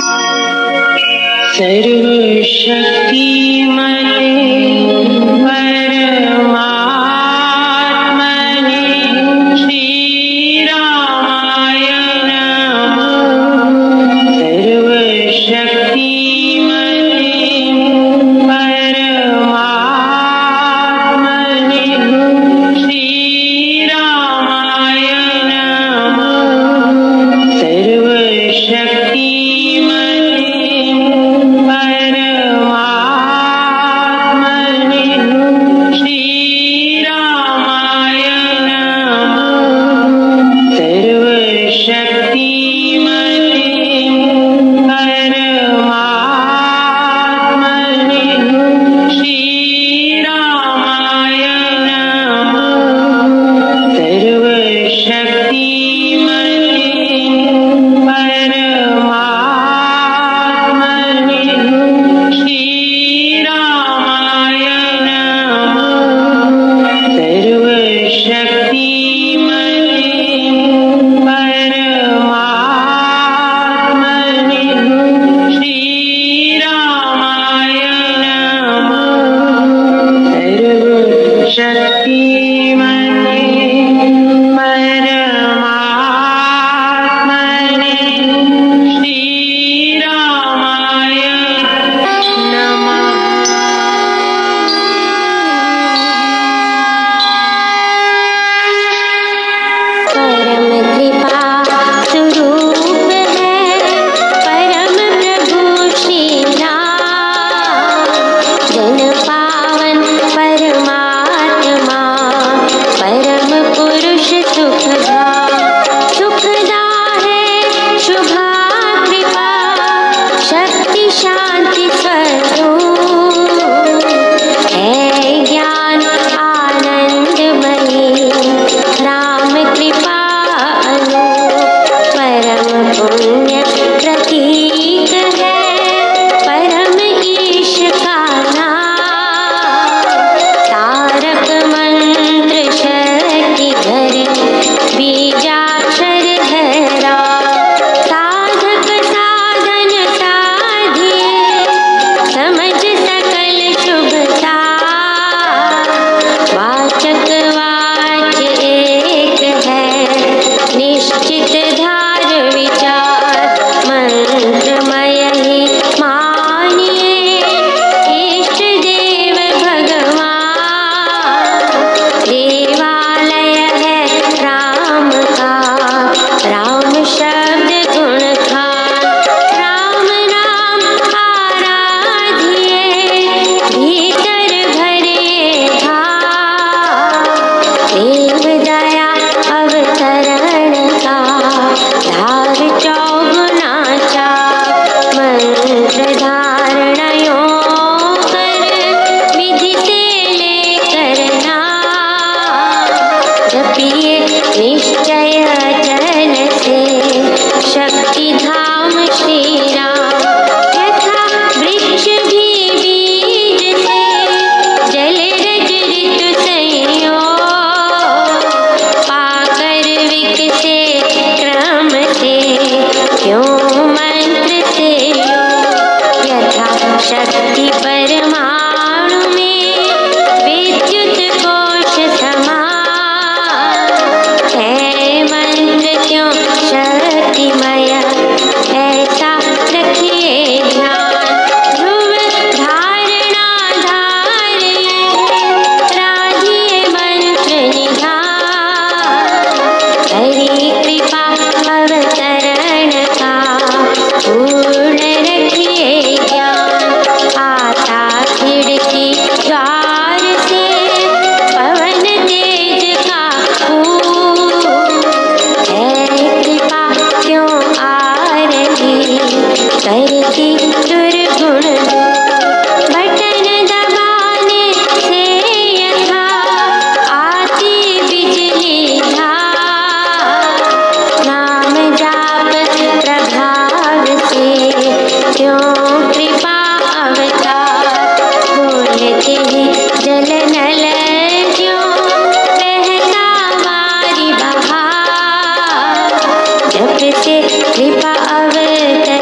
कृपा अवतरित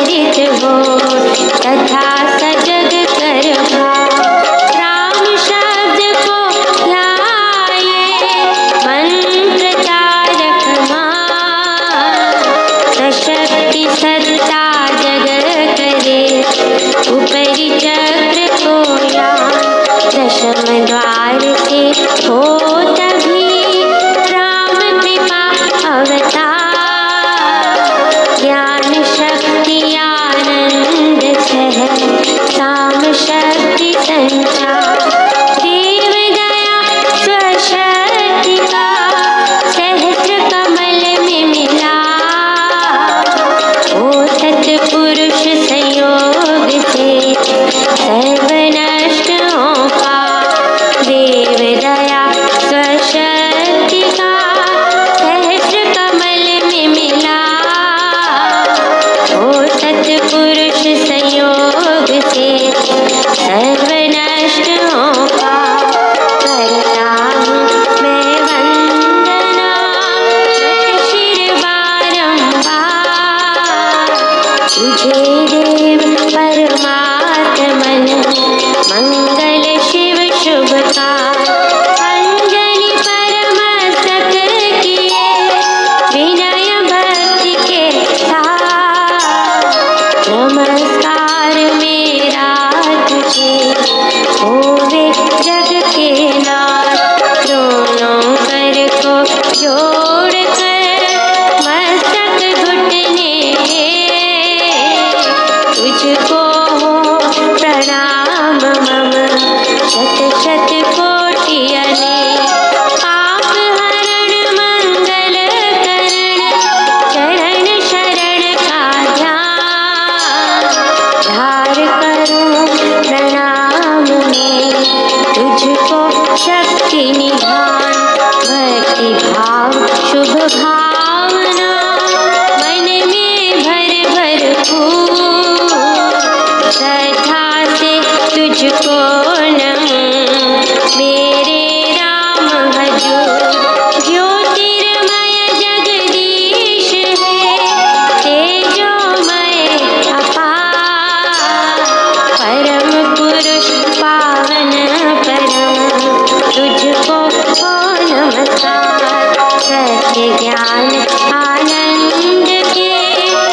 हो तथा सजग कर भाव। राम शब्द को ध्याये मंत्र तारक मान। सशक्ति सत्ता जग करे उपरि चक्र को यान। दशम द्वार से हो तभी राम कृपा अवतार। ज्ञान शक्ति आनंद सह साम शक्ति संचार। देव दया स्वशक्ति का सहस्र कमल में मिला। ओ सत्पुरुष संयोग से सर्व नष्ट होगा। देव दया स्वशक्ति का सहस्र कमल में मिला। ओ सत्पुरुष संयोग से सर्व नष्ट होगा। करता हूँ मैं वंदना शिर बारंबार। तुझे देव परमात्मन मंगल शिव शुभकार। अंजलि परमस्तक किए विनय भक्ति के साथ। नमस्कार मेरा तुझे होवे जग के नाथ। दोनों कर को जोड़ कर मस्तक घुटने तुझको हो प्रणाम मम शत शत कोटि अनेक। पाप हरण मंगल करण चरण शरण का ध्यान। धार करूं प्रणाम में तुझको शक्ति निधान। भक्ति भाव शुभ भावना मन में भर भर फूल। श्रद्धा से तुझको नमूं मेरे राम भजूं। ज्योतिर्मय जगदीश है तेजोमय अपार। परम पुरुष पावन परम तुझको हो नमस्कार। सत्य ज्ञान आनंद के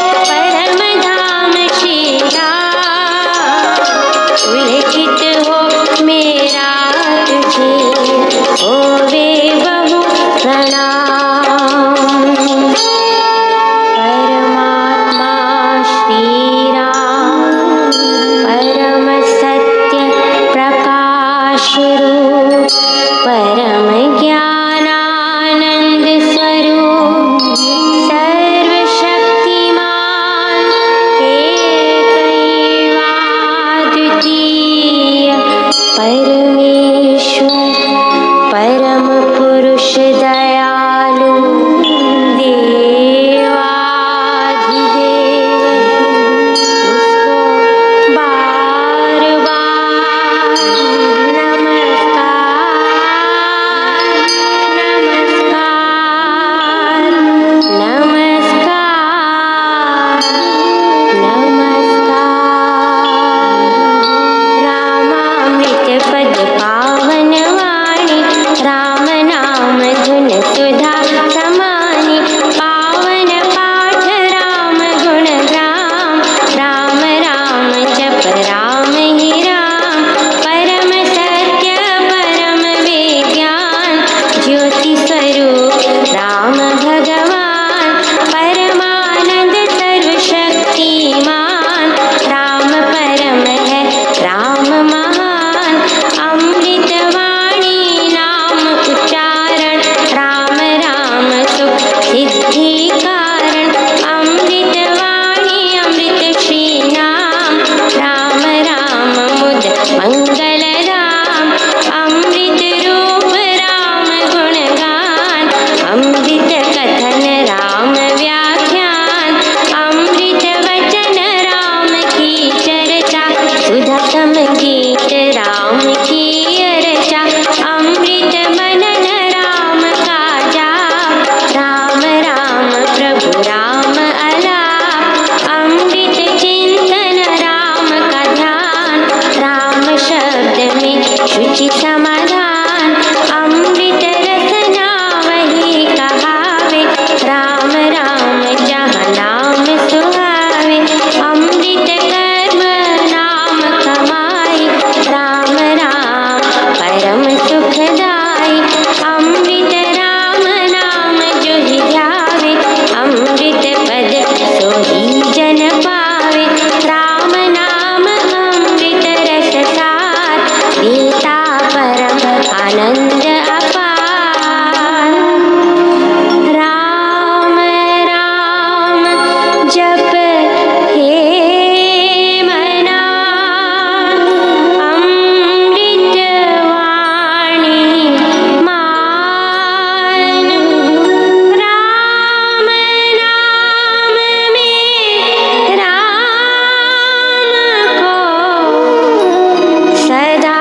परम धाम श्री राम। उल्लेखित हो जप हे मना अमृत वाणी मान। राम नाम में राम को सदा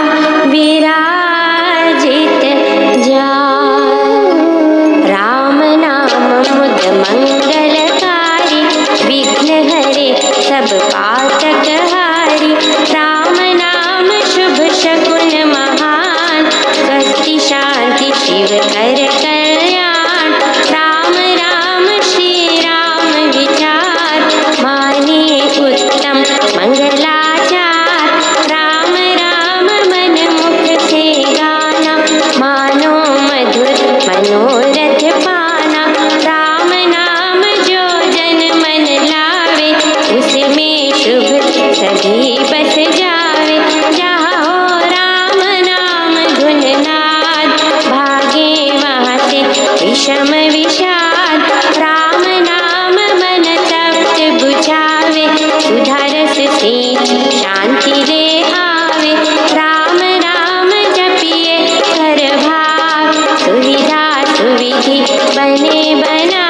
विराजित जान। राम नाम मुद मंगलकारी, विघ्न हरे सब पातक हारी। राम नाम शुभ शकुन महान, स्वस्ति शांति शिव कर कल्याण। राम राम श्री राम विचार, मानिए उत्तम मंगलाचार। राम राम मन मुख से गाना, मानो मधुर मनोरथ पाना। राम नाम जो जन मन लावे, उसमें शुभ सभी बस जावे। जहाँ हो राम नाम धुन नाद, भागे वहाँ से विषम विषाद। राम नाम मन तप्त बुझावे, सुधा रस से शांति ले आवे। राम राम जपिए हर भाव, सुविधा सुविधि बने बना।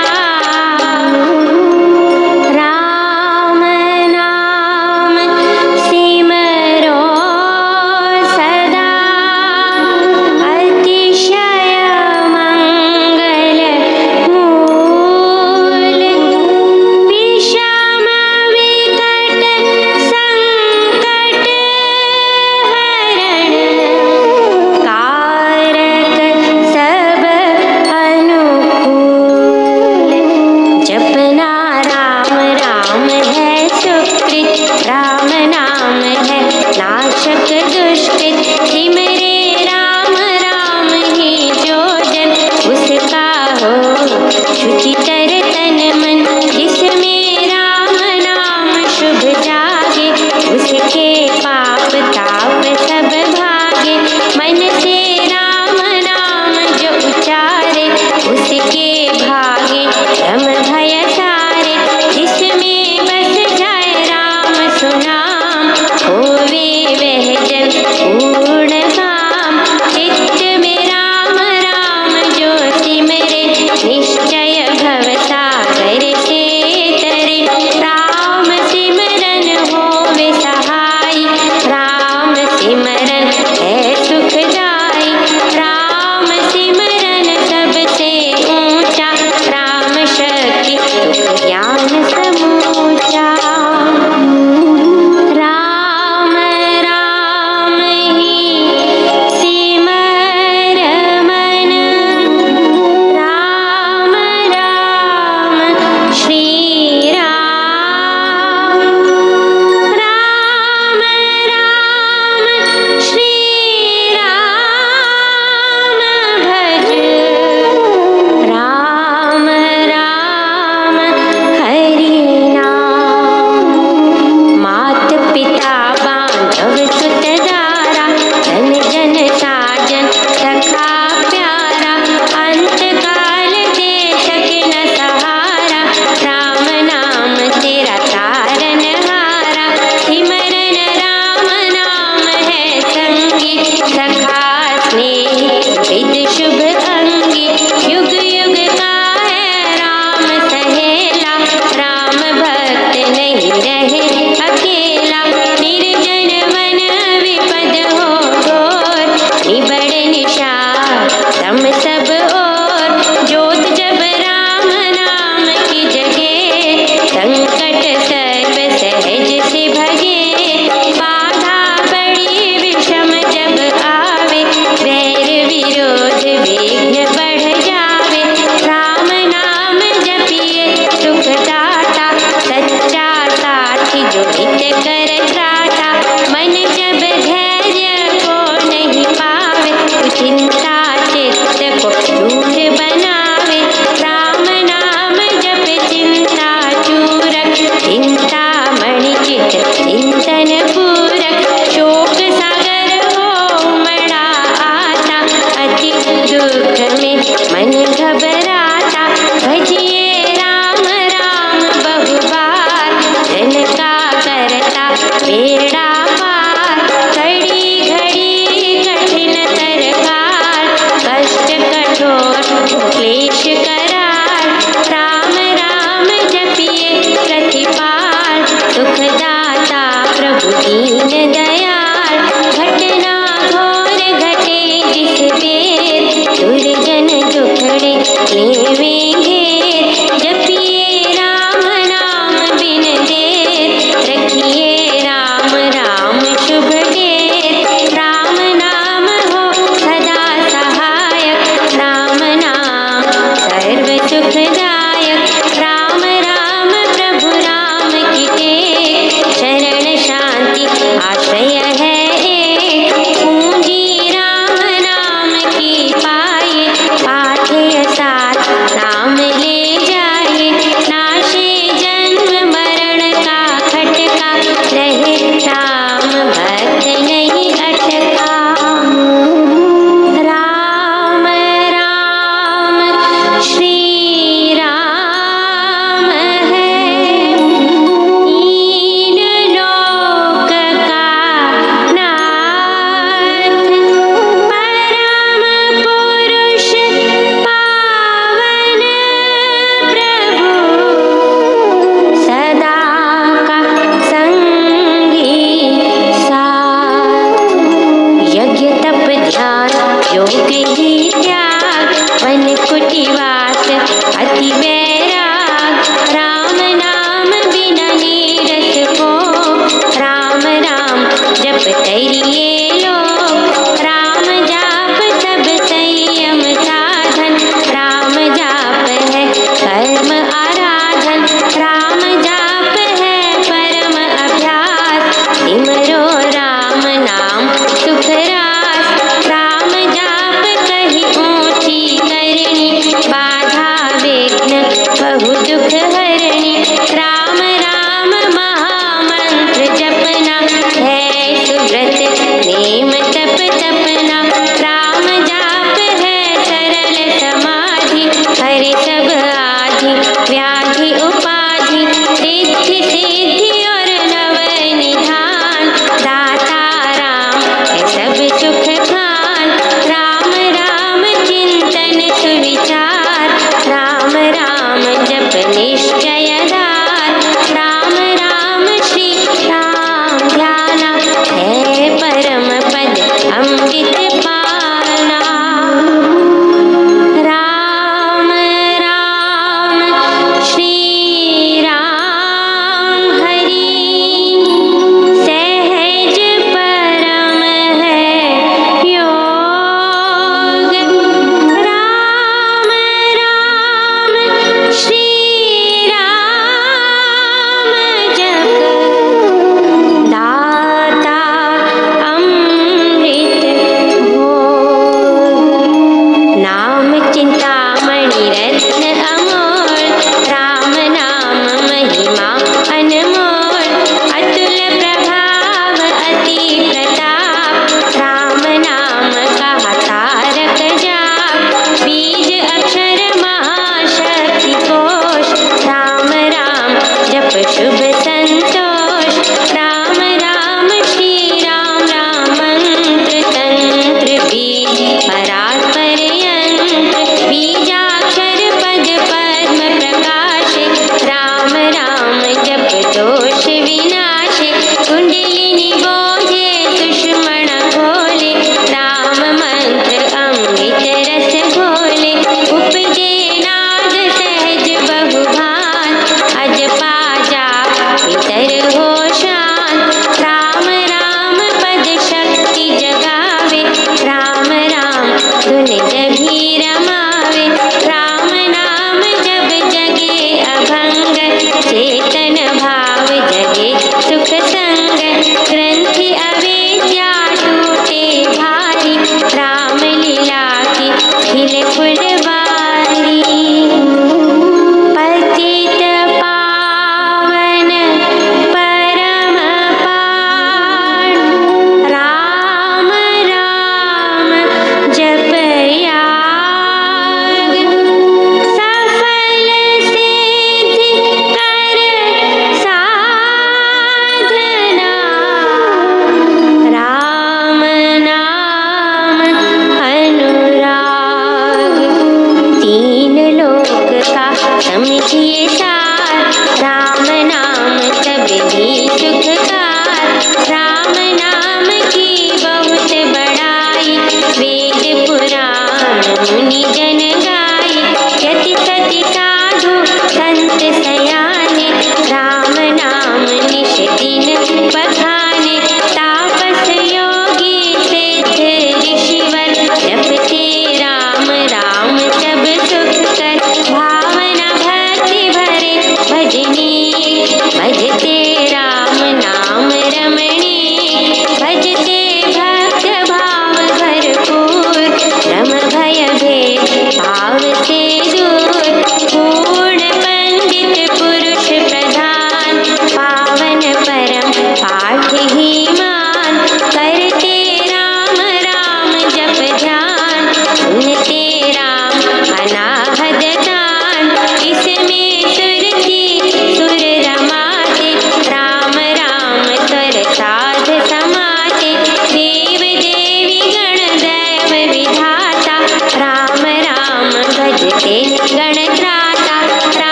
राम नाम सिमरो सदा, अतिशय मंगल मूल। विषम विकट संकट हरण, कारक सब अनुकूल। जपना राम राम है सुकृत, राम नाम है नाशक दुष्कृत। सिमरे राम राम ही जो जन, उसका हो शुचितर तन मन। जिसमें राम नाम शुभ जागे, उसके पाप ताप सब भागे। मन से राम नाम जो उचारे, उसके भागे भ्रम भय सारे। जिसमें बस जाए राम सुनाम, होवे वह जन पूर्ण काम। चित्त में राम राम जो सिमरे, निश्चय भव सागर से तरे। राम सिमरन होवे सहाय, राम सिमरन है सुखदाई। राम सिमरन सबसे ऊंचा, राम शक्ति सुख ज्ञान समूचा। राम राम ही सिमर मन, राम राम श्री राम। राम राम श्री राम भज, राम राम हरि नाम। मात पिता बांधव सुत दारा, धन जन साजन सखा प्यारा। अंत काल दे सके न सहारा, राम नाम तेरा तारन हारा। सिमरन राम नाम है संगी, सखा स्नेही विद शुभ अंगी। युग युग का है राम सहेला, राम भक्त नहीं रहे अकेला। निर्जन वन विपद हो घोर, निबड़ निशान तम सब ओर। जोत जब राम नाम की जगे, संकट सर्व सहज से भगे। बाधा बड़ी विषम जब आवे, वैर विरोध विघ्न बढ़ जावे। राम नाम जपिए सुखदाता, सच्चा साथी जो हित कर त्राता। मन जब धैर्य को नहीं पावे, चिंता चित्त को दूर बनावे। राम नाम जप चिंता चूरक, चिंता मणि चित चिंतन पूरक। शोक सागर हो उमड़ा आता, अति दुख में मन घबराता। भजिए राम राम बहु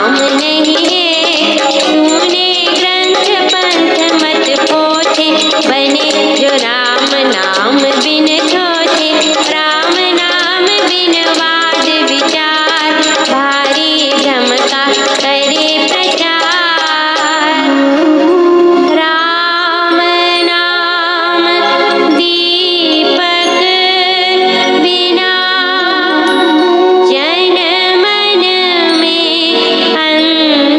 नाम नहीं है। तूने ग्रंथ पंथ मत पोथे, बने जो राम नाम बिन छोथे। राम नाम बिन वाद विचार, भारी भ्रम का करे प्रचार। राम नाम दीपक बिना, जन मन में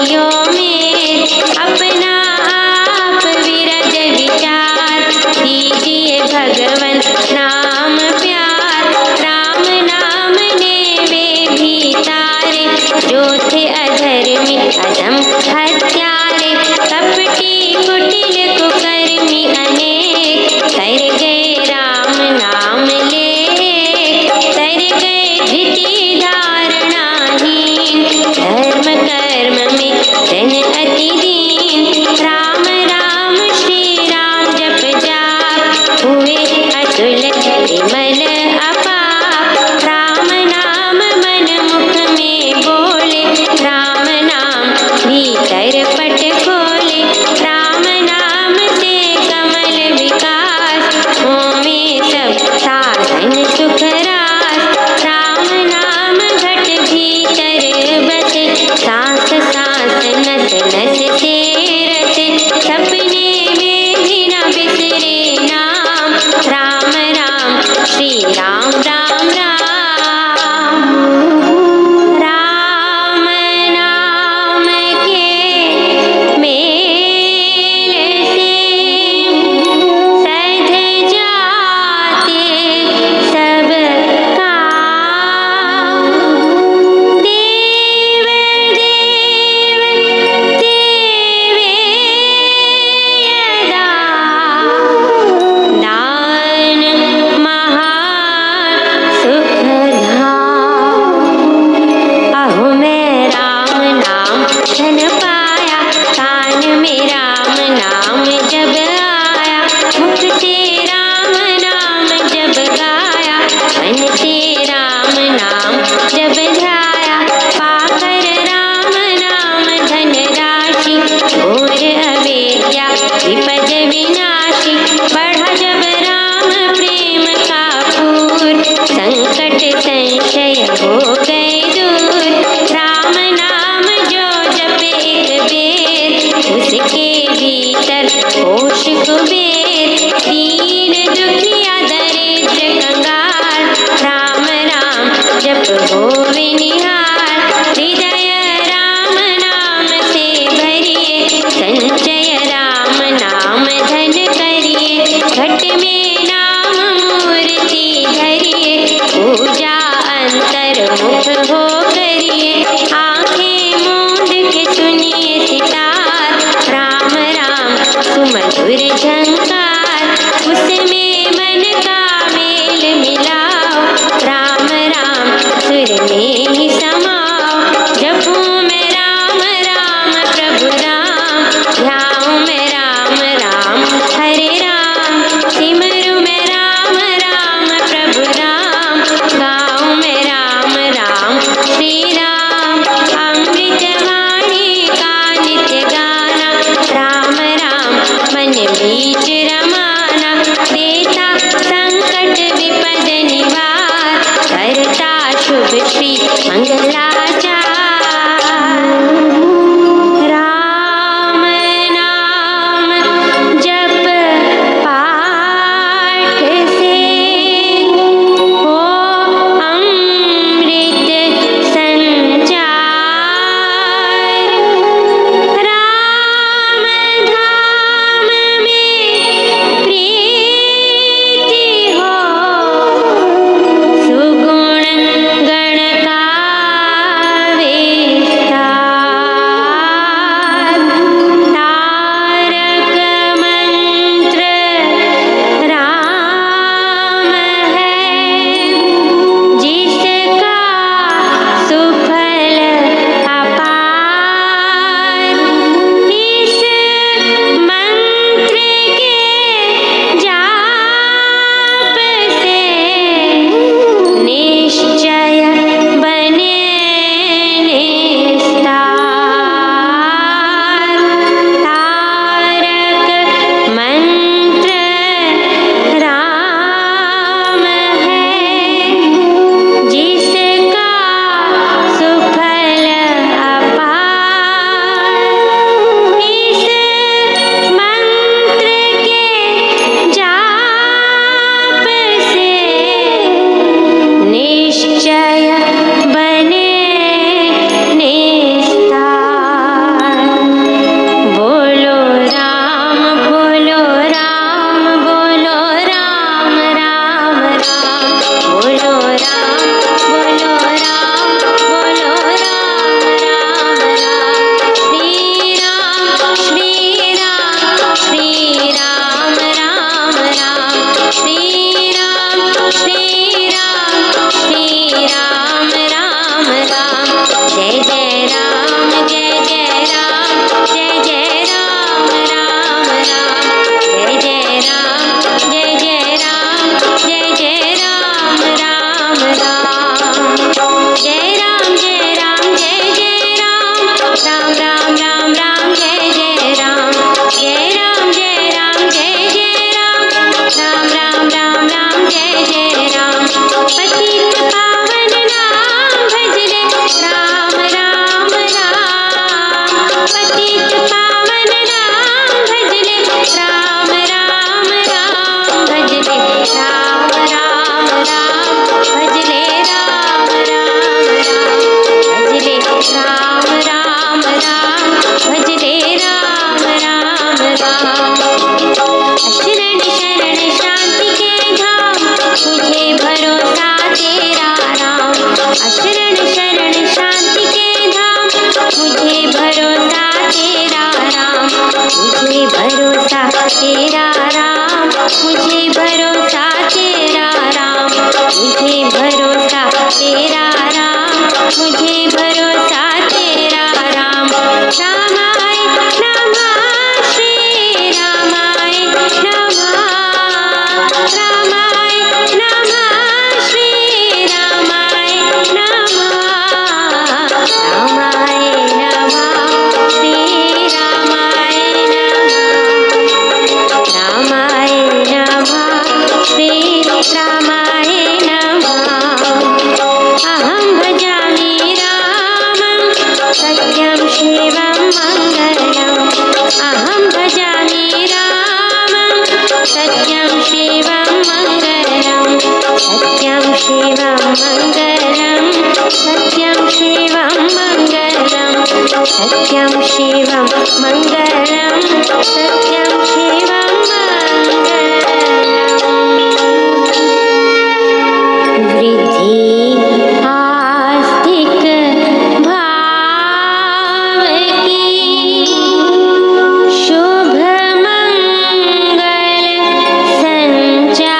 गोपियों में अपना आप विरज विचार, दीजिए भगवन नाम प्यार। राम नाम ने वे भी तारे, जो थे अधर्मी अधम हत्यारे। कपटी कुटिल कुकर्मी अनेक, कर गए राम नाम ले, तर गए धृति धारणाहीन। धर्म कर्म में जन अति दीन, राम राम श्री राम जप जाप, हुए अतुल विमल अपाप। राम नाम मन मुख में बोले, राम नाम भीतर पट खोले। राम नाम से कमल विकास, होमे सब साधन सुख रास। राम नाम घट भीतर बसे, सांस सांस नस नस से रसे। सपने में भी न बिसरे नाम, राम राम श्री राम राम राम। राम नाम के जय जय राम जय जय राम जय जय राम राम राम जय जय राम जय जय राम जय जय राम राम राम जय राम जय राम जय जय राम राम राम राम राम जय जय राम जय राम जय राम जय जय राम राम राम राम राम जय जय राम पतित पावन नाम भजले राम राम राम पतित पावन नाम भजले राम राम राम भजले राम राम राम भजले राम राम राम भजले राम राम राम भजले राम राम राम शरण शरण शांति के धाम मुझे भरोसा तेरा राम शरण शरण शांति के धाम मुझे भरोसा तेरा राम मुझे भरोसा तेरा राम मुझे भरोसा तेरा राम मुझे भरोसा तेरा राम मुझे भरोसा तेरा राम रामाय नमः श्री रामाय नमः रामाय नमः श्री रामाय नमः रामाय नमः श्री रामाय नमः रामाय नमः श्री रामाय नमः अहं भजामि रामं सत्यं शिवं मङ्गलम् अहं भजामि रामं सत्यं शिवं मङ्गलम् सत्यं शिवं मङ्गलम् सत्यं शिवं मङ्गलम् सत्यं शिवं मङ्गलम् सत्यं शिवं मङ्गलम् वृद्धि आस्तिक भाव की शुभ मंगल संचार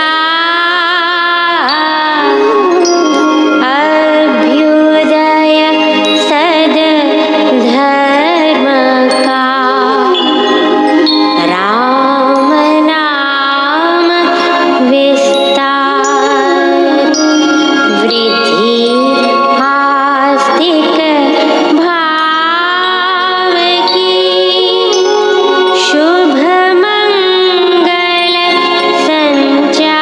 अभ्युदय सद धर्म का राम नाम विस्तार वृद्धि आस्तिक भाव की शुभ मंगल संचार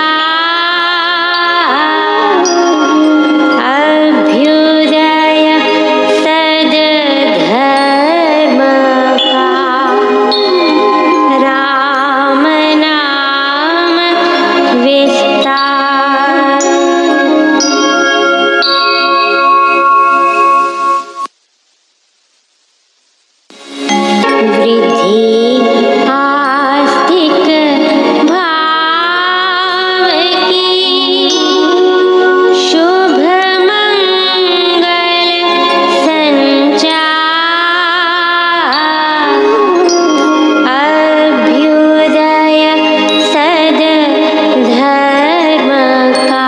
अभ्युदय सद धर्म का राम नाम विस्तार वृद्धि आस्तिक भाव की शुभ मंगल संचार अभ्युदय सद धर्म का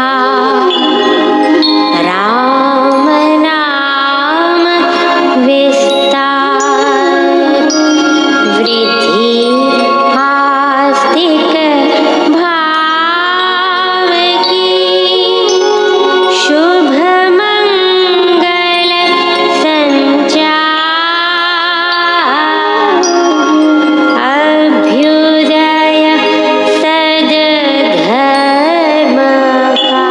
राम नाम विस्तार वृद्धि आस्तिक भाव की शुभ मंगल संचार अभ्युदय सद धर्म का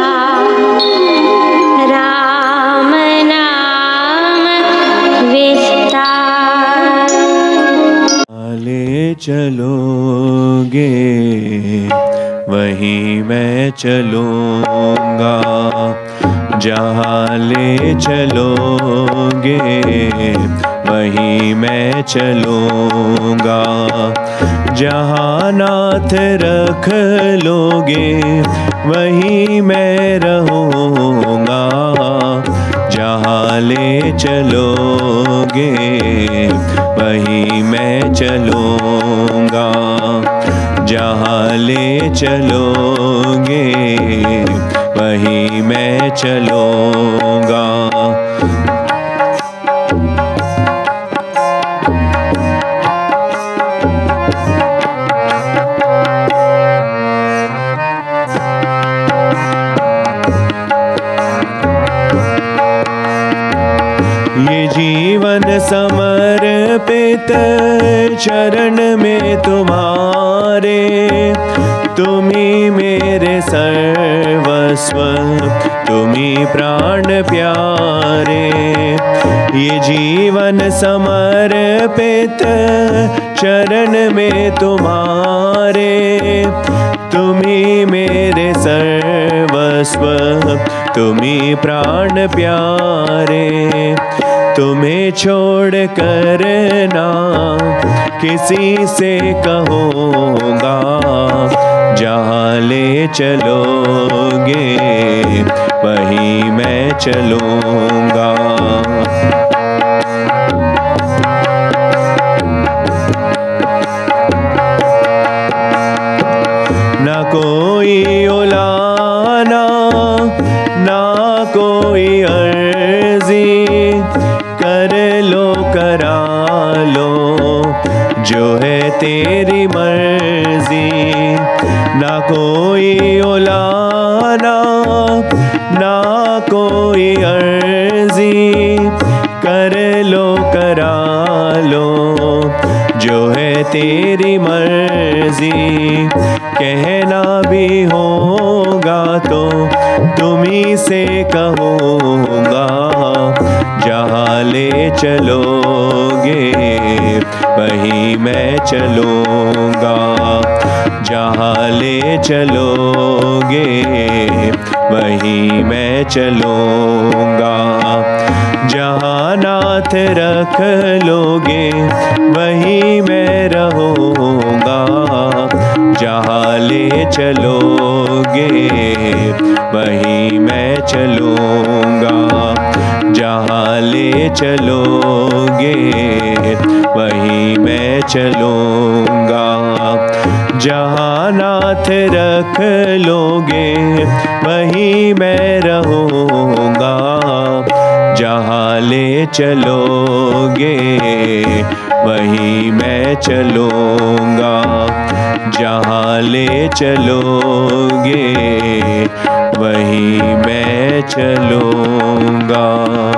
राम नाम विस्तार ले चलोगे वहीं मैं चलूँगा जहाँ ले चलोगे वहीं मैं चलूँगा जहाँ नाथ रख लोगे वहीं मैं रहूँगा जहाँ ले चलोगे वहीं मैं चलूँगा जहाँ ले चलोगे वहीं मैं चलूँगा ये जीवन समर्पित चरण में तुम्हारे, तुम्ही मेरे सर्वस्व, तुम्ही प्राण प्यारे। ये जीवन समर्पित चरण में तुम्हारे, तुम्ही मेरे सर्वस्व, तुम्ही प्राण प्यारे। तुम्हें छोड़ कर ना किसी से कहूँगा, जहाँ ले चलोगे वहीं मैं चलूँगा। ना कोई उलाना ना कोई अर्जी, कर लो करा लो जो है तेरी मर्जी। ना कोई उलाना ना कोई अर्जी, कर लो करा लो जो है तेरी मर्जी। कहना भी होगा तो तुम्ही से कहूँगा, जहाँ ले चलोगे वहीं मैं चलूँगा। जहाँ ले चलोगे वहीं मैं चलूँगा। जहाँ नाथ रख लोगे वहीं मैं रहूँगा। जहाँ ले चलोगे वहीं मैं चलूँगा। जहाँ ले चलोगे वहीं मैं चलूँगा। जहाँ नाथ रख लोगे वहीं मैं रहूँगा। जहाँ ले चलोगे वहीं मैं चलूँगा। जहाँ ले चलोगे वहीं मैं चलूँगा।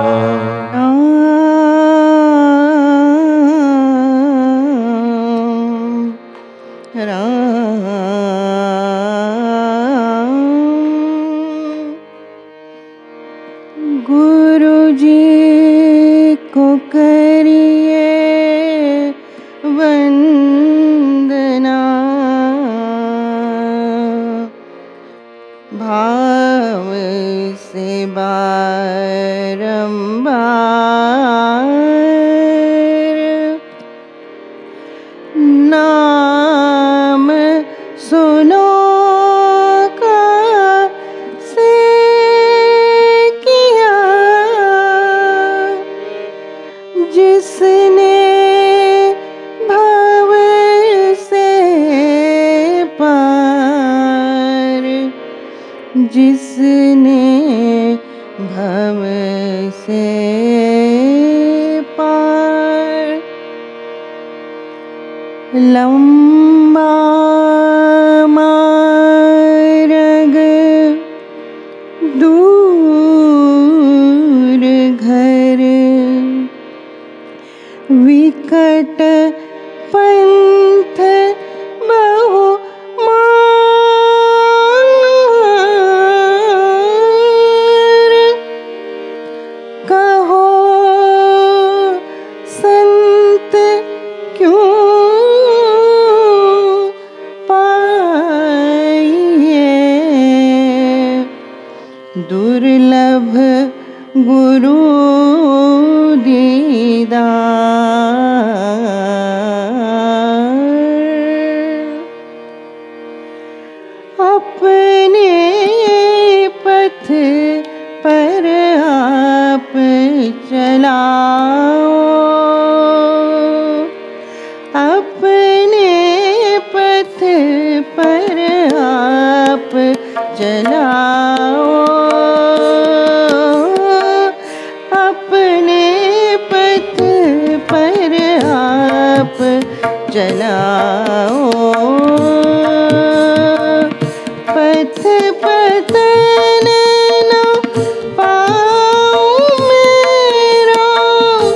गुरु जी को करिए वंदना, भाव से बारंबार नाम सुनो का से किया, जिसने भव से पार, जिसने भव से पार। लंबा मार्ग दूर घर, विकट पंथ बहु मार। कहो संत क्यों पाइए, दुर्लभ गुरु दीदार। अपने पथ पर आप चलाओ, अपने पथ पर आप चलाओ। अपने पथ पर आप चलाओ। पथ पतन न पाऊं मेरा,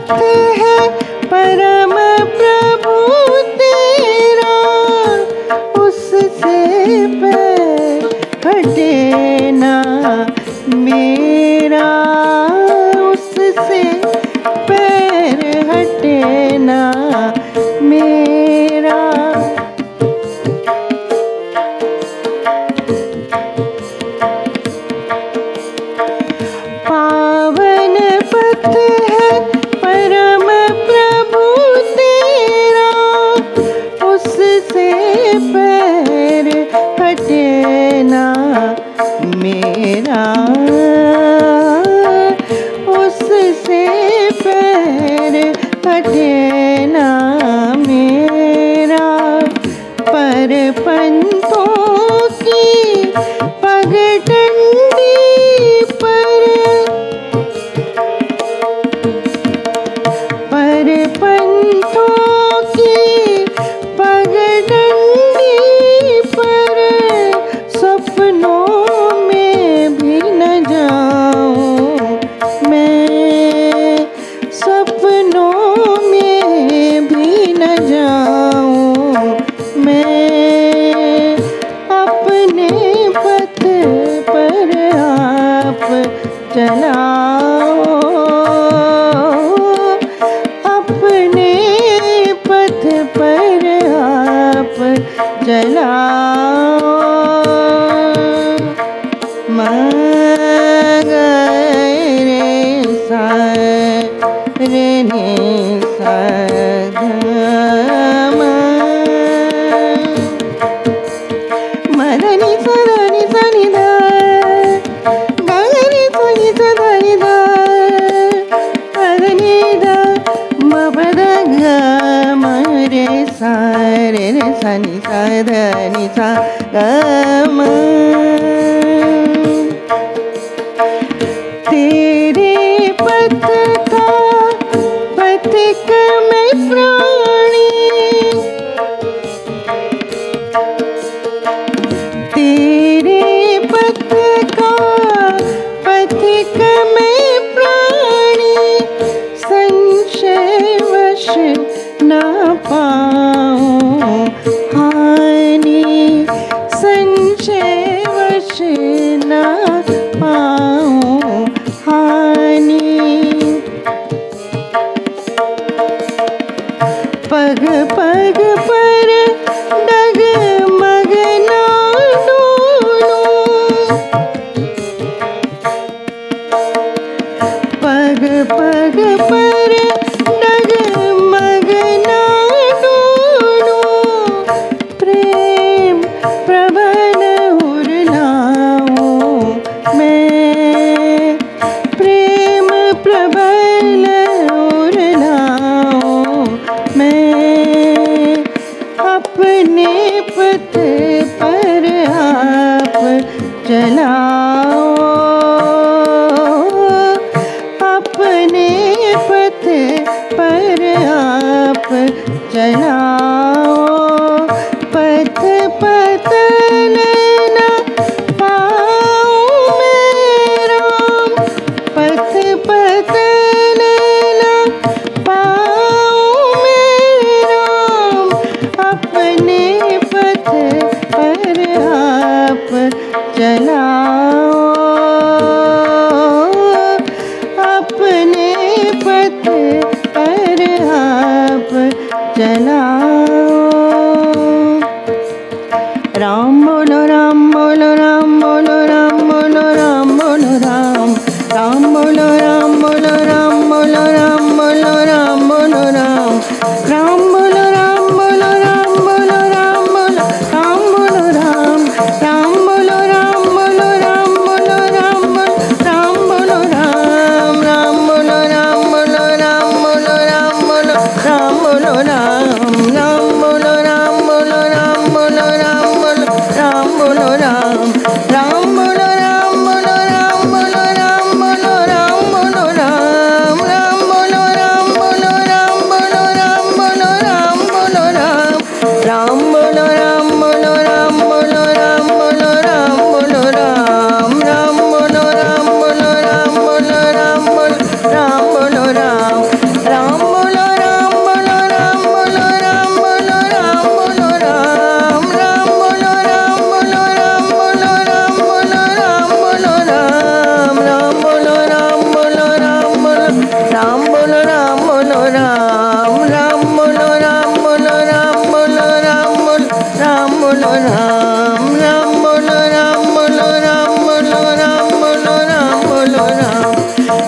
पथ है परम प्रभु तेरा, उससे पैर हटे ना मेरा, उससे पैर हटे ना मेरा। पावन पथ है परम प्रभु तेरा, उससे पैर हटे ना मेरा, उससे पैर हटे ना मेरा। पर पंथों की पगडंडी पर पंथों की पगडंडी पर सपनों में भी न जाऊं मैं, सपनों में भी न जाऊं मैं। अपने पथ पर आप चलाओ, अपने पथ पर आप चलाओ। रे सा रे ने सा ध म ध नि सा नि ध ग रे सा नि सा ध नि ध प ध नि ध म प ध ग म रे सा नि सा ध नि सा ग म। तेरे पथ का पथिक में प्राणी, तेरे पथ का पथिक में प्राणी, संशय वश न पाऊं हानि, संशय वश न पाऊं हानि। पग पग पर डगमग ना डोलूं, पग पग पर डगमग ना डोलूं। प्रेम प्रबल उरलाऊं मैं, प्रेम प्रबल उरलाऊं मैं। अपने पथ पर आप चलाओ, अपने पथ पर आप चलाओ। पथ पतन न पाऊं मैं राम, पथ पतन न पाऊं मैं राम। अपने पथ पर आप चलाओ।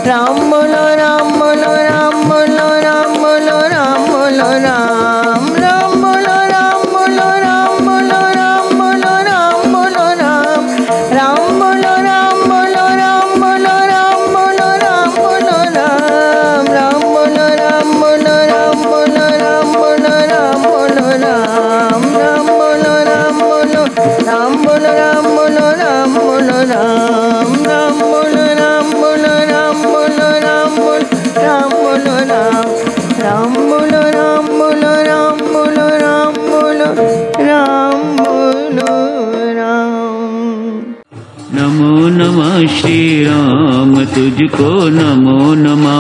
राम बोलो राम बोलो राम बोलो राम बोलो राम बोलो राम राम बोलो राम बोलो राम बोलो राम बोलो राम बोलो राम राम बोलो राम बोलो राम बोलो राम बोलो राम बोलो राम राम बोलो राम बोलो राम बोलो राम बोलो राम बोलो राम राम बोलो राम बोलो राम बोलो राम बोलो राम बोलो राम राम बोलो राम बोलो राम बोलो राम बोलो राम बोलो राम राम बोलो राम बोलो राम बोलो राम बोलो राम बोलो राम। नमो नमः श्री राम तुझको नमो नमः।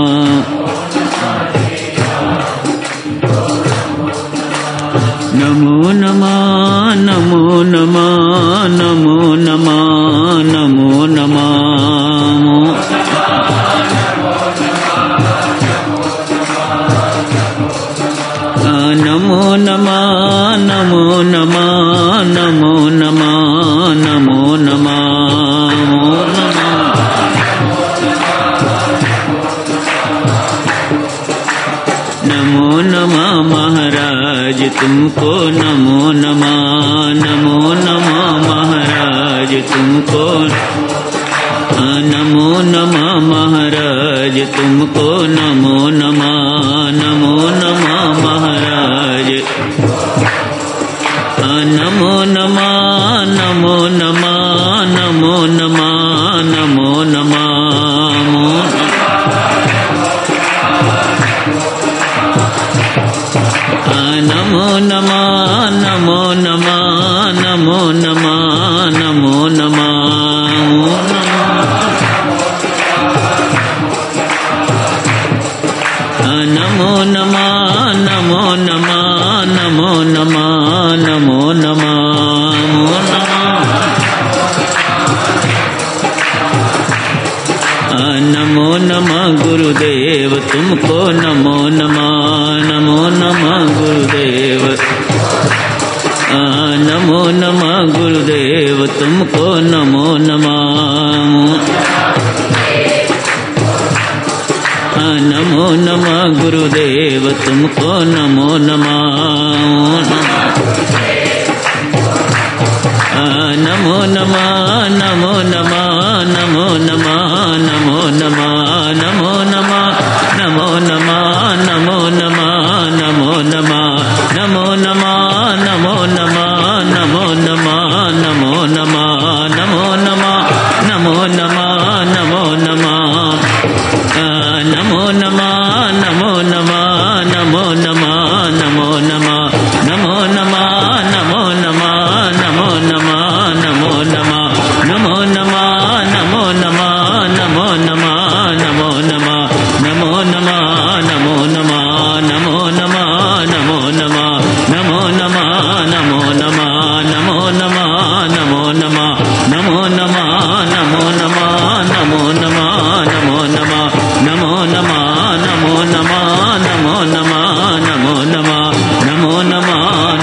नमो नमः नमो नमः नमो नमः नमो नमः। नमो नमः नमो नमः नमो नमः नमो नमः। नमो नमः महाराज तुमको नमो नमः। नमो नमः महाराज तुमको। नमो नमः महाराज तुमको नमो नमः। नमो नमः महाराज। नमो नमः नमो नमः नमो नमः नमो नमः। नमो नमः नमो नमः नमो नमः नमो नमः। नमो नमः नमो नमः नमो नमः नमो नमः। नमो नमः गुरुदेव तुमको नमो नमः। नमो नमः गुरुदेव। नमो नमः गुरुदेव तुमको नमो नमः। नमो नमः गुरुदेव तुमको नमो नमः। नमो नमः नमो नमः नमो नमः नमो नमः। नमो नमः नमो नमः नमो नमः नमो नमः। नमो नमः नमो नमः नमो नमः नमो नमः। नमो नमः नमो नमः नमो नमः। नमो नमः नमो नमः नमो नमः नमो नमः। नमो नमः नमो नमः नमो नमः नमो नमः। नमो नमः नमो नमः नमो नमः नमो नमः। नमो नमः नमो नमः नमो नमः नमो नमः। नमो नमः नमो नमः नमो नमः नमो नमः। नमो नमः नमो नमः नमो नमः नमो नमः। नमो नमः नमो नमः नमो नमः नमो नमः। नमो नमः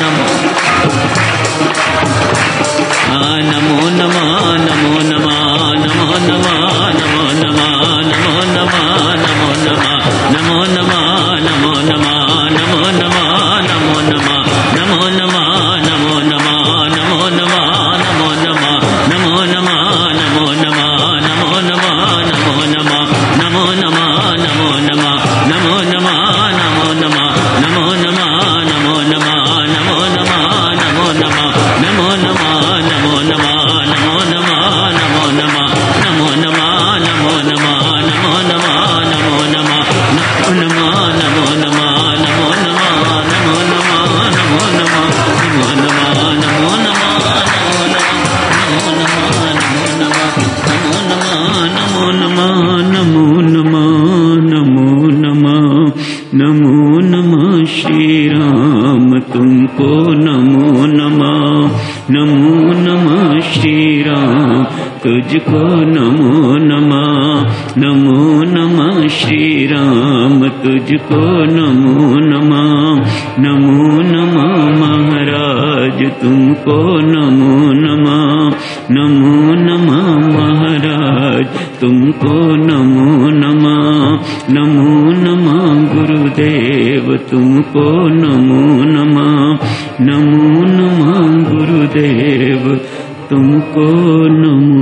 नमो नमः नमो नमः नमो नमः नमो नमः नमो नमः नमो नमः। नमो नमः नमो नमः नमो नमः नमो नमः। नमो नमः नमो नमः नमो नमः नमो नमः। नमो नमः नमो नमः नमो नमः नमो नमः। नमो नमः नमो नमः नमो नमः नमो नमः। नमो नमः नमो नमः नमो नमः नमो नमः। नमो नमः नमो नमः नमो नमः नमो नमः। नमो नमः नमो नमः नमो नमः नमो नमः। नमो नमो नमः नमो नमः नमो नमः नमो नमः। नमो नमः नमो नमः नमो नमः नमो नमः नमो नमः नमो नमः श्री राम तुमको नमो नमः। नमो नमः श्री राम तुझको नमो नमः। नमो नमः श्री राम तुझको नमो नमः। नमो नमः महाराज तुमको नमो नमः। नमो नमः महाराज तुमको नमो नमः। नमो नमः गुरुदेव तुमको नमो नमः। नमो नमः गुरुदेव तुमको नमो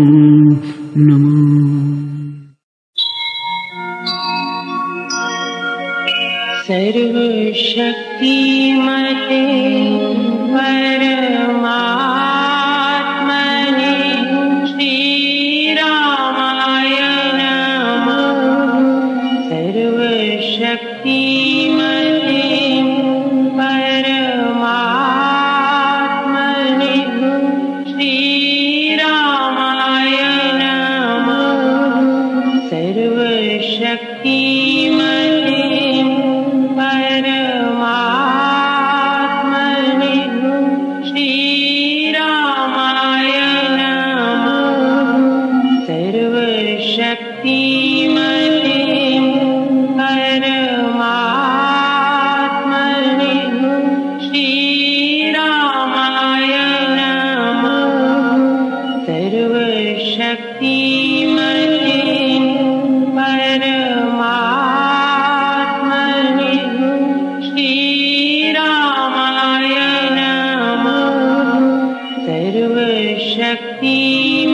नमः। सर्वशक्तिमते परमात्मने श्रीरामाय नमः। सर्वशक्तिमते परमात्मने श्रीरामाय नमः। सर्वशक्तिमते परमात्मने श्रीरामाय नमः। सर्वशक्तिमते परमात्मने श्रीरामाय नमः। सर्वशक्तिमते परमात्मने श्रीरामाय नमः। सर्वशक्तिमते